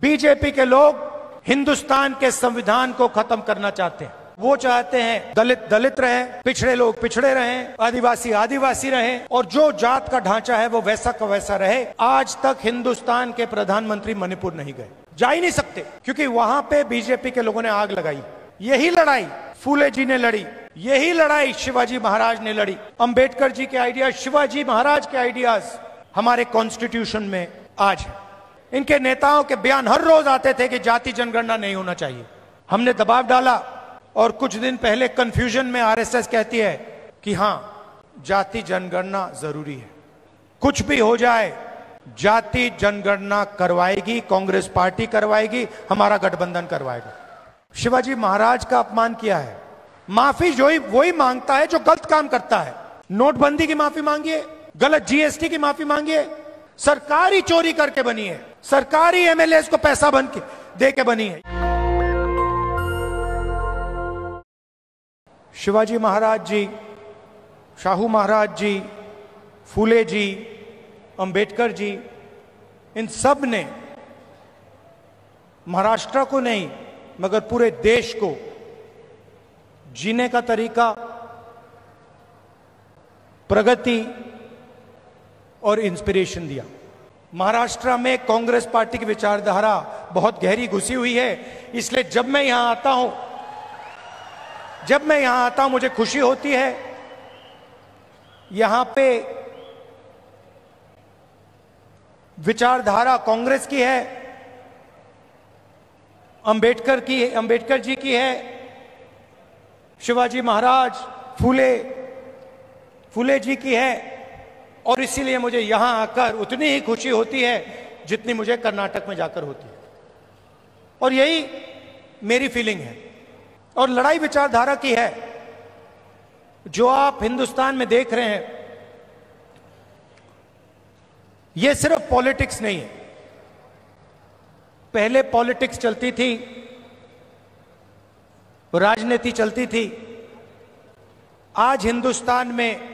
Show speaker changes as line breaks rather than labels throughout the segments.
BJP के लोग हिंदुस्तान के संविधान को खत्म करना चाहते हैं। वो चाहते हैं दलित दलित रहे, पिछड़े लोग पिछड़े रहें, आदिवासी आदिवासी रहें और जो जात का ढांचा है वो वैसा का वैसा रहे। आज तक हिंदुस्तान के प्रधानमंत्री मणिपुर नहीं गए, जा ही नहीं सकते, क्योंकि वहां पे बीजेपी के लोगों ने आग लगाई। यही लड़ाई फूले जी ने लड़ी, यही लड़ाई शिवाजी महाराज ने लड़ी। अंबेडकर जी के आइडियाज, शिवाजी महाराज के आइडियाज हमारे कॉन्स्टिट्यूशन में आज है। इनके नेताओं के बयान हर रोज आते थे कि जाति जनगणना नहीं होना चाहिए। हमने दबाव डाला और कुछ दिन पहले कंफ्यूजन में आरएसएस कहती है कि हां जाति जनगणना जरूरी है, कुछ भी हो जाए जाति जनगणना करवाएगी, कांग्रेस पार्टी करवाएगी, हमारा गठबंधन करवाएगा। शिवाजी महाराज का अपमान किया है। माफी जो ही वही मांगता है जो गलत काम करता है। नोटबंदी की माफी मांगिए, गलत जीएसटी की माफी मांगिए। सरकारी चोरी करके बनी है, सरकारी एमएलए को पैसा बन के दे के बनी है। शिवाजी महाराज जी, शाहू महाराज जी, फूले जी, अंबेडकर जी, इन सब ने महाराष्ट्र को नहीं मगर पूरे देश को जीने का तरीका, प्रगति और इंस्पिरेशन दिया। महाराष्ट्र में कांग्रेस पार्टी की विचारधारा बहुत गहरी घुसी हुई है, इसलिए जब मैं यहां आता हूं मुझे खुशी होती है। यहां पे विचारधारा कांग्रेस की है, अंबेडकर जी की है, शिवाजी महाराज, फूले जी की है। और इसीलिए मुझे यहां आकर उतनी ही खुशी होती है जितनी मुझे कर्नाटक में जाकर होती है। और यही मेरी फीलिंग है। और लड़ाई विचारधारा की है। जो आप हिंदुस्तान में देख रहे हैं, यह सिर्फ पॉलिटिक्स नहीं है। पहले पॉलिटिक्स चलती थी, राजनीति चलती थी। आज हिंदुस्तान में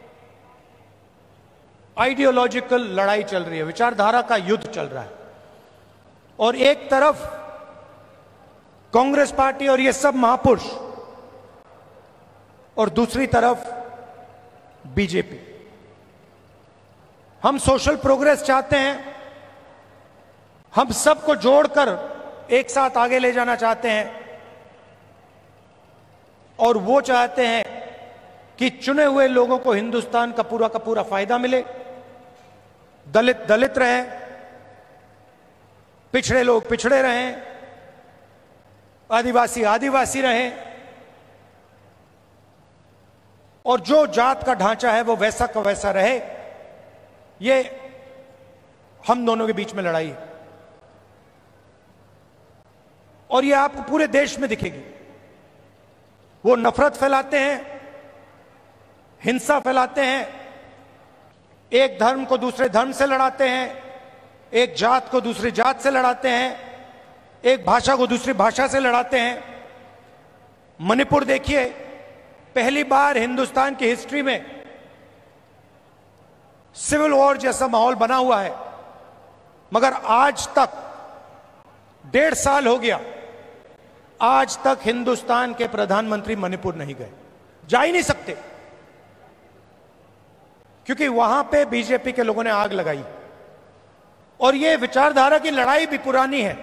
आइडियोलॉजिकल लड़ाई चल रही है, विचारधारा का युद्ध चल रहा है। और एक तरफ कांग्रेस पार्टी और ये सब महापुरुष, और दूसरी तरफ बीजेपी। हम सोशल प्रोग्रेस चाहते हैं, हम सबको जोड़कर एक साथ आगे ले जाना चाहते हैं। और वो चाहते हैं कि चुने हुए लोगों को हिंदुस्तान का पूरा फायदा मिले, दलित दलित रहे, पिछड़े लोग पिछड़े रहें, आदिवासी आदिवासी रहें और जो जात का ढांचा है वो वैसा का वैसा रहे। ये हम दोनों के बीच में लड़ाई है और ये आपको पूरे देश में दिखेगी। वो नफरत फैलाते हैं, हिंसा फैलाते हैं, एक धर्म को दूसरे धर्म से लड़ाते हैं, एक जात को दूसरी जात से लड़ाते हैं, एक भाषा को दूसरी भाषा से लड़ाते हैं। मणिपुर देखिए, पहली बार हिंदुस्तान की हिस्ट्री में सिविल वॉर जैसा माहौल बना हुआ है, मगर आज तक 1.5 साल हो गया, आज तक हिंदुस्तान के प्रधानमंत्री मणिपुर नहीं गए, जा ही नहीं सकते, क्योंकि वहां पे बीजेपी के लोगों ने आग लगाई। और ये विचारधारा की लड़ाई भी पुरानी है।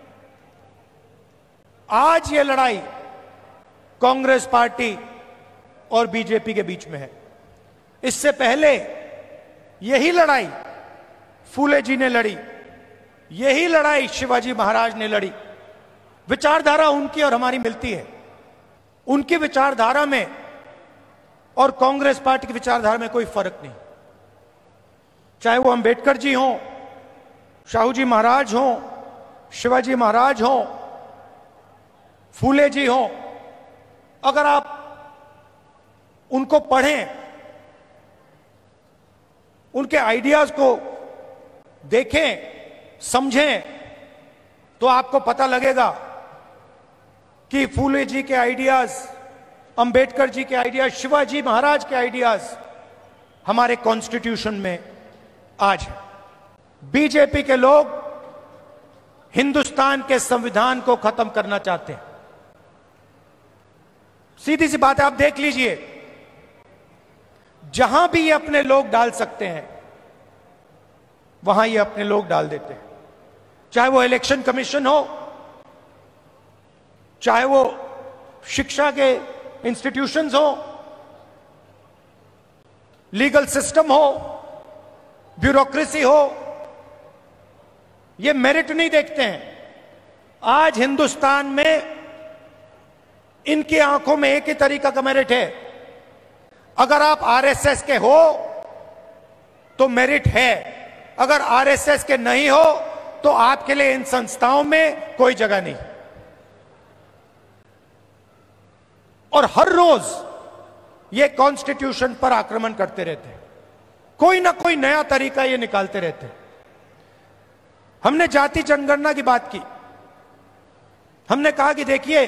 आज ये लड़ाई कांग्रेस पार्टी और बीजेपी के बीच में है। इससे पहले यही लड़ाई फूले जी ने लड़ी, यही लड़ाई शिवाजी महाराज ने लड़ी। विचारधारा उनकी और हमारी मिलती है। उनकी विचारधारा में और कांग्रेस पार्टी की विचारधारा में कोई फर्क नहीं। चाहे वो अंबेडकर जी हों, शाहू जी महाराज हों, शिवाजी महाराज हों, फूले जी हों, अगर आप उनको पढ़ें, उनके आइडियाज को देखें, समझें, तो आपको पता लगेगा कि फूले जी के आइडियाज, अंबेडकर जी के आइडियाज, शिवाजी महाराज के आइडियाज हमारे कॉन्स्टिट्यूशन में आज है। बीजेपी के लोग हिंदुस्तान के संविधान को खत्म करना चाहते हैं। सीधी सी बात है, आप देख लीजिए, जहां भी ये अपने लोग डाल सकते हैं वहां ये अपने लोग डाल देते हैं। चाहे वो इलेक्शन कमीशन हो, चाहे वो शिक्षा के इंस्टीट्यूशंस हो, लीगल सिस्टम हो, ब्यूरोक्रेसी हो, ये मेरिट नहीं देखते हैं। आज हिंदुस्तान में इनकी आंखों में एक ही तरीका का मेरिट है, अगर आप आरएसएस के हो तो मेरिट है, अगर आरएसएस के नहीं हो तो आपके लिए इन संस्थाओं में कोई जगह नहीं। और हर रोज ये कॉन्स्टिट्यूशन पर आक्रमण करते रहते हैं, कोई ना कोई नया तरीका ये निकालते रहते हैं। हमने जाति जनगणना की बात की, हमने कहा कि देखिए,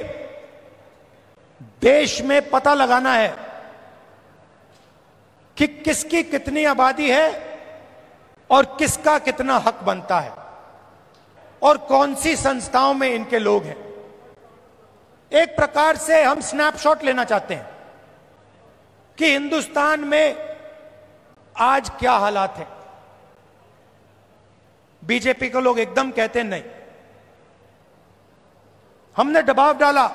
देश में पता लगाना है कि किसकी कितनी आबादी है और किसका कितना हक बनता है और कौन सी संस्थाओं में इनके लोग हैं। एक प्रकार से हम स्नैपशॉट लेना चाहते हैं कि हिंदुस्तान में आज क्या हालात है। बीजेपी के लोग एकदम कहते हैं नहीं, हमने दबाव डाला,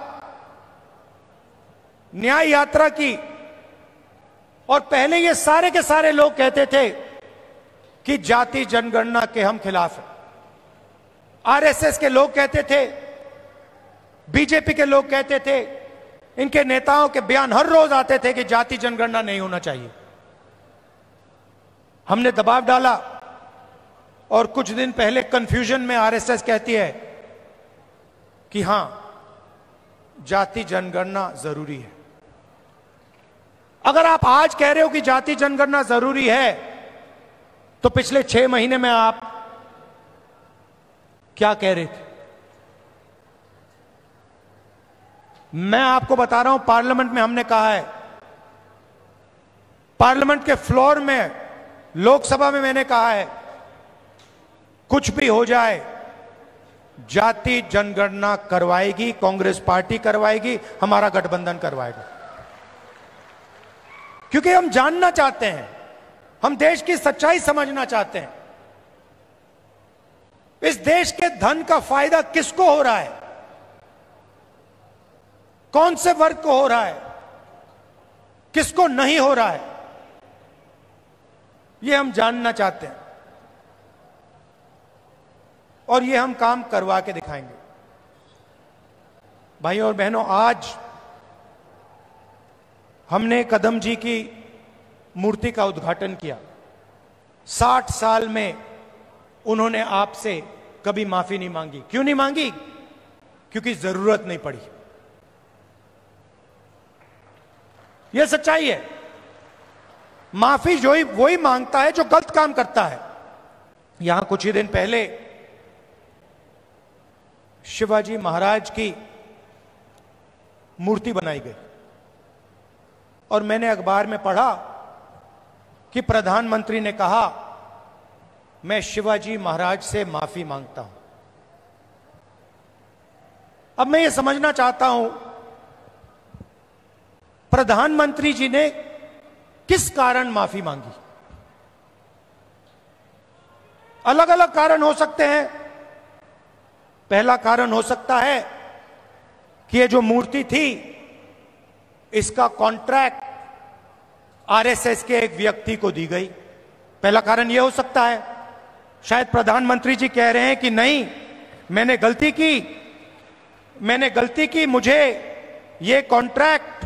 न्याय यात्रा की, और पहले ये सारे के सारे लोग कहते थे कि जाति जनगणना के हम खिलाफ हैं। आरएसएस के लोग कहते थे, बीजेपी के लोग कहते थे, इनके नेताओं के बयान हर रोज आते थे कि जाति जनगणना नहीं होना चाहिए। हमने दबाव डाला और कुछ दिन पहले कंफ्यूजन में आरएसएस कहती है कि हां, जाति जनगणना जरूरी है। अगर आप आज कह रहे हो कि जाति जनगणना जरूरी है तो पिछले 6 महीने में आप क्या कह रहे थे? मैं आपको बता रहा हूं, पार्लियामेंट में हमने कहा है, पार्लियामेंट के फ्लोर में, लोकसभा में मैंने कहा है, कुछ भी हो जाए जाति जनगणना करवाएगी कांग्रेस पार्टी, करवाएगी, हमारा गठबंधन करवाएगा। क्योंकि हम जानना चाहते हैं, हम देश की सच्चाई समझना चाहते हैं। इस देश के धन का फायदा किसको हो रहा है, कौन से वर्ग को हो रहा है, किसको नहीं हो रहा है, यह हम जानना चाहते हैं और यह हम काम करवा के दिखाएंगे। भाइयों और बहनों, आज हमने कदम जी की मूर्ति का उद्घाटन किया। 60 साल में उन्होंने आपसे कभी माफी नहीं मांगी। क्यों नहीं मांगी? क्योंकि जरूरत नहीं पड़ी। यह सच्चाई है। माफी जो ही वही मांगता है जो गलत काम करता है। यहां कुछ ही दिन पहले शिवाजी महाराज की मूर्ति बनाई गई और मैंने अखबार में पढ़ा कि प्रधानमंत्री ने कहा, मैं शिवाजी महाराज से माफी मांगता हूं। अब मैं ये समझना चाहता हूं, प्रधानमंत्री जी ने किस कारण माफी मांगी? अलग अलग कारण हो सकते हैं। पहला कारण हो सकता है कि ये जो मूर्ति थी, इसका कॉन्ट्रैक्ट आरएसएस के एक व्यक्ति को दी गई। पहला कारण यह हो सकता है। शायद प्रधानमंत्री जी कह रहे हैं कि नहीं, मैंने गलती की, मुझे यह कॉन्ट्रैक्ट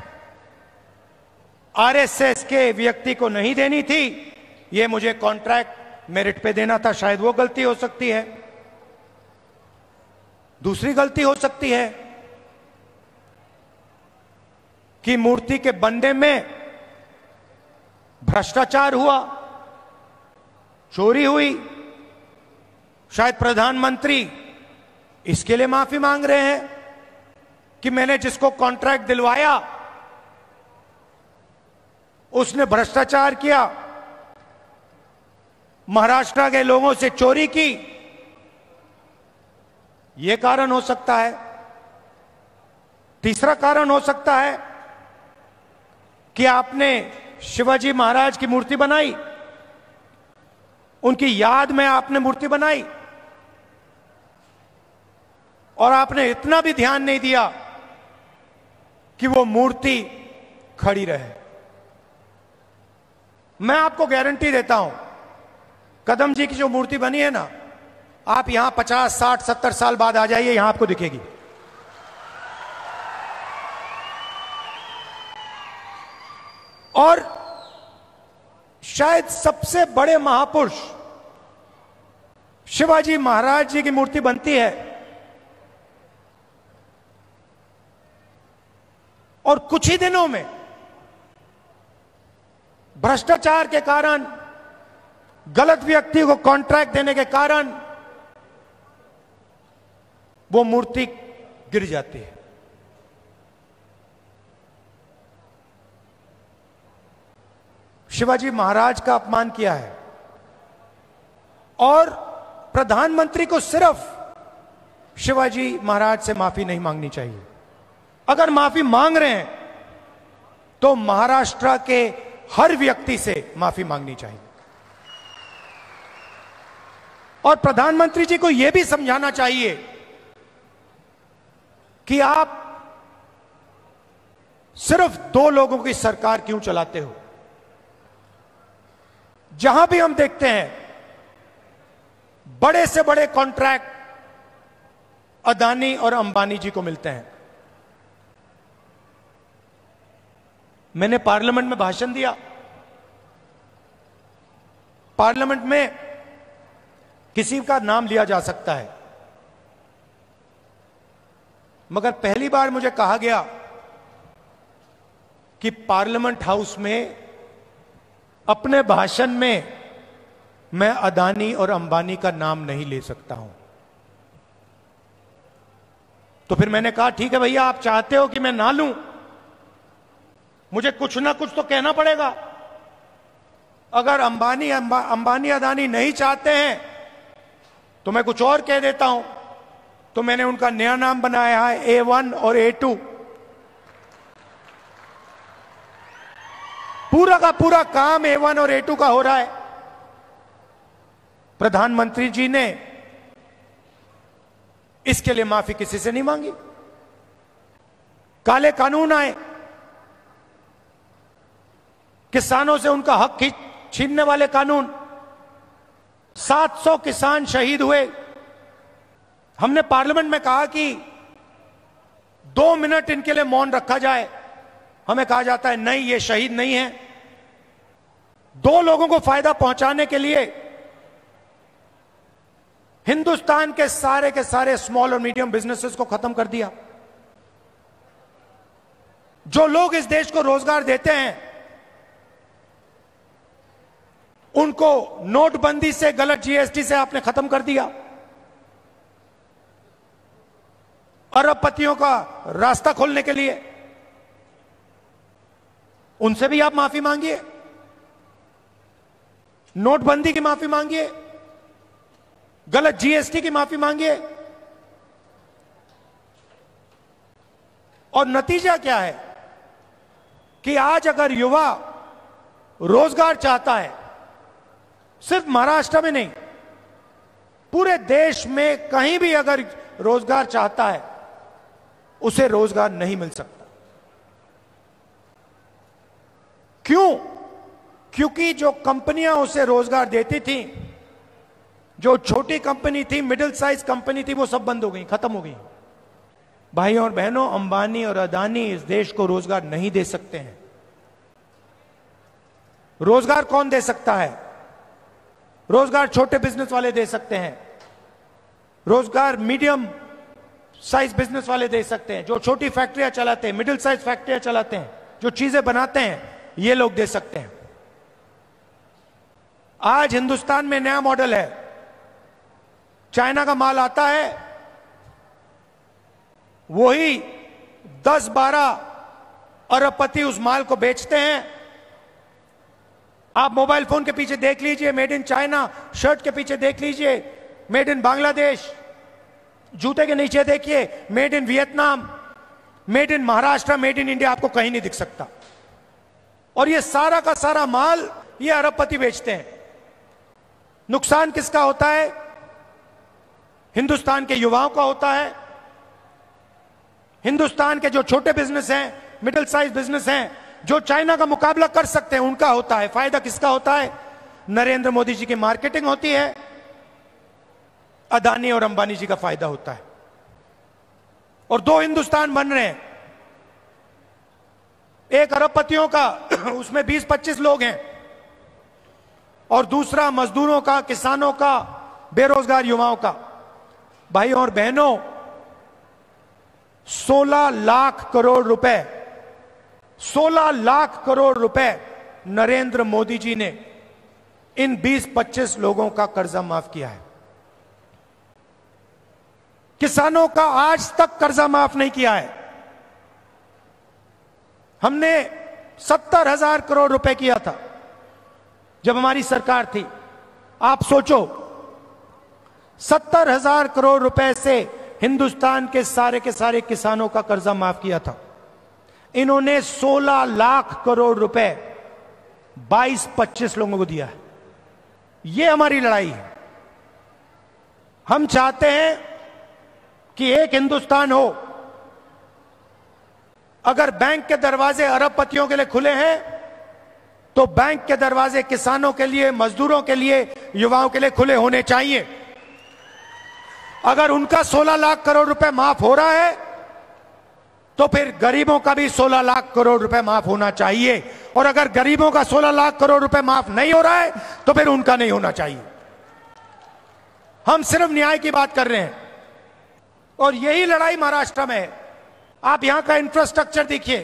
आरएसएस के व्यक्ति को नहीं देनी थी, यह मुझे कॉन्ट्रैक्ट मेरिट पे देना था। शायद वो गलती हो सकती है। दूसरी गलती हो सकती है कि मूर्ति के बनने में भ्रष्टाचार हुआ, चोरी हुई। शायद प्रधानमंत्री इसके लिए माफी मांग रहे हैं कि मैंने जिसको कॉन्ट्रैक्ट दिलवाया उसने भ्रष्टाचार किया, महाराष्ट्र के लोगों से चोरी की, यह कारण हो सकता है। तीसरा कारण हो सकता है कि आपने शिवाजी महाराज की मूर्ति बनाई, उनकी याद में आपने मूर्ति बनाई और आपने इतना भी ध्यान नहीं दिया कि वो मूर्ति खड़ी रहे। मैं आपको गारंटी देता हूं, कदम जी की जो मूर्ति बनी है ना, आप यहां 50, 60, 70 साल बाद आ जाइए, यहां आपको दिखेगी। और शायद सबसे बड़े महापुरुष शिवाजी महाराज जी की मूर्ति बनती है और कुछ ही दिनों में भ्रष्टाचार के कारण, गलत व्यक्ति को कॉन्ट्रैक्ट देने के कारण वो मूर्ति गिर जाती है। शिवाजी महाराज का अपमान किया है और प्रधानमंत्री को सिर्फ शिवाजी महाराज से माफी नहीं मांगनी चाहिए। अगर माफी मांग रहे हैं तो महाराष्ट्र के हर व्यक्ति से माफी मांगनी चाहिए। और प्रधानमंत्री जी को यह भी समझाना चाहिए कि आप सिर्फ 2 लोगों की सरकार क्यों चलाते हो। जहां भी हम देखते हैं बड़े से बड़े कॉन्ट्रैक्ट अदानी और अंबानी जी को मिलते हैं। मैंने पार्लियामेंट में भाषण दिया। पार्लियामेंट में किसी का नाम लिया जा सकता है, मगर पहली बार मुझे कहा गया कि पार्लियामेंट हाउस में अपने भाषण में मैं अदानी और अंबानी का नाम नहीं ले सकता हूं। तो फिर मैंने कहा ठीक है भैया, आप चाहते हो कि मैं ना लूं, मुझे कुछ ना कुछ तो कहना पड़ेगा। अगर अंबानी अदानी नहीं चाहते हैं तो मैं कुछ और कह देता हूं। तो मैंने उनका नया नाम बनाया है A1 और A2। पूरा का पूरा काम A1 और A2 का हो रहा है। प्रधानमंत्री जी ने इसके लिए माफी किसी से नहीं मांगी। काले कानून आए, किसानों से उनका हक छीनने वाले कानून, 700 किसान शहीद हुए। हमने पार्लियामेंट में कहा कि 2 मिनट इनके लिए मौन रखा जाए। हमें कहा जाता है नहीं, ये शहीद नहीं है। 2 लोगों को फायदा पहुंचाने के लिए हिंदुस्तान के सारे स्मॉल और मीडियम बिजनेसेस को खत्म कर दिया। जो लोग इस देश को रोजगार देते हैं उनको नोटबंदी से, गलत GST से आपने खत्म कर दिया। अरबपतियों का रास्ता खोलने के लिए उनसे भी आप माफी मांगिए, नोटबंदी की माफी मांगिए, गलत GST की माफी मांगिए। और नतीजा क्या है कि आज अगर युवा रोजगार चाहता है, सिर्फ महाराष्ट्र में नहीं, पूरे देश में कहीं भी अगर रोजगार चाहता है, उसे रोजगार नहीं मिल सकता। क्यों? क्योंकि जो कंपनियां उसे रोजगार देती थी, जो छोटी कंपनी थी, मिडिल साइज कंपनी थी, वो सब बंद हो गई, खत्म हो गई। भाइयों और बहनों, अंबानी और अदानी इस देश को रोजगार नहीं दे सकते हैं। रोजगार कौन दे सकता है? रोजगार छोटे बिजनेस वाले दे सकते हैं, रोजगार मीडियम साइज बिजनेस वाले दे सकते हैं, जो छोटी फैक्ट्रियां चलाते हैं, मिडिल साइज फैक्ट्रियां चलाते हैं, जो चीजें बनाते हैं, ये लोग दे सकते हैं। आज हिंदुस्तान में नया मॉडल है, चाइना का माल आता है, वही 10-12 अरबपति उस माल को बेचते हैं। आप मोबाइल फोन के पीछे देख लीजिए मेड इन चाइना, शर्ट के पीछे देख लीजिए मेड इन बांग्लादेश। जूते के नीचे देखिए, made in Vietnam, made in Maharashtra, made in India आपको कहीं नहीं दिख सकता। और ये सारा का सारा माल ये अरबपति बेचते हैं। नुकसान किसका होता है? हिंदुस्तान के युवाओं का होता है। हिंदुस्तान के जो छोटे बिजनेस हैं, मिडिल साइज बिजनेस हैं, जो चाइना का मुकाबला कर सकते हैं, उनका होता है। फायदा किसका होता है? नरेंद्र मोदी जी की मार्केटिंग होती है, अदानी और अंबानी जी का फायदा होता है। और दो हिंदुस्तान बन रहे हैं, एक अरबपतियों का, उसमें 20-25 लोग हैं, और दूसरा मजदूरों का, किसानों का, बेरोजगार युवाओं का। भाई और बहनों, 16 लाख करोड़ रुपए, 16 लाख करोड़ रुपए नरेंद्र मोदी जी ने इन 20-25 लोगों का कर्जा माफ किया है। किसानों का आज तक कर्जा माफ नहीं किया है। हमने 70,000 करोड़ रुपए किया था जब हमारी सरकार थी। आप सोचो, 70,000 करोड़ रुपए से हिंदुस्तान के सारे किसानों का कर्जा माफ किया था। इन्होंने 16 लाख करोड़ रुपए 22-25 लोगों को दिया है। यह हमारी लड़ाई है। हम चाहते हैं कि एक हिंदुस्तान हो। अगर बैंक के दरवाजे अरबपतियों के लिए खुले हैं, तो बैंक के दरवाजे किसानों के लिए, मजदूरों के लिए, युवाओं के लिए खुले होने चाहिए। अगर उनका 16 लाख करोड़ रुपए माफ हो रहा है, तो फिर गरीबों का भी 16 लाख करोड़ रुपए माफ होना चाहिए। और अगर गरीबों का 16 लाख करोड़ रुपए माफ नहीं हो रहा है, तो फिर उनका नहीं होना चाहिए। हम सिर्फ न्याय की बात कर रहे हैं, और यही लड़ाई महाराष्ट्र में है। आप यहां का इंफ्रास्ट्रक्चर देखिए,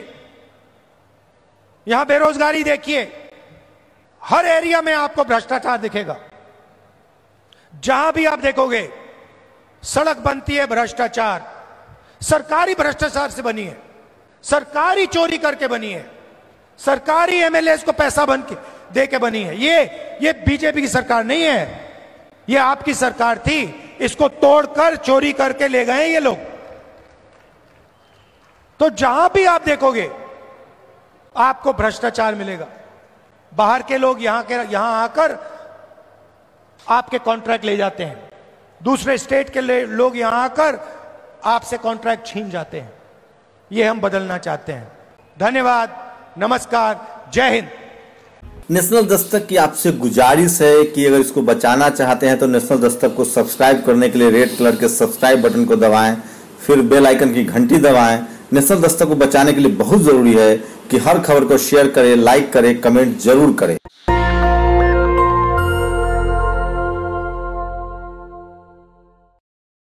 यहां बेरोजगारी देखिए, हर एरिया में आपको भ्रष्टाचार दिखेगा। जहां भी आप देखोगे सड़क बनती है, भ्रष्टाचार, सरकारी भ्रष्टाचार से बनी है, सरकारी चोरी करके बनी है, सरकारी एमएलएस को पैसा बन के दे के बनी है। ये बीजेपी की सरकार नहीं है, ये आपकी सरकार थी। इसको तोड़कर चोरी करके ले गए ये लोग। तो जहां भी आप देखोगे आपको भ्रष्टाचार मिलेगा। बाहर के लोग यहां आकर आपके कॉन्ट्रैक्ट ले जाते हैं, दूसरे स्टेट के लोग यहां आकर आपसे कॉन्ट्रैक्ट छीन जाते हैं। यह हम बदलना चाहते हैं। धन्यवाद, नमस्कार, जय हिंद।
नेशनल दस्तक की आपसे गुजारिश है कि अगर इसको बचाना चाहते हैं तो नेशनल दस्तक को सब्सक्राइब करने के लिए रेड कलर के सब्सक्राइब बटन को दबाएं, फिर बेल आइकन की घंटी दबाएं। नेशनल दस्तक को बचाने के लिए बहुत जरूरी है कि हर खबर को शेयर करें, लाइक करें, कमेंट जरूर करें।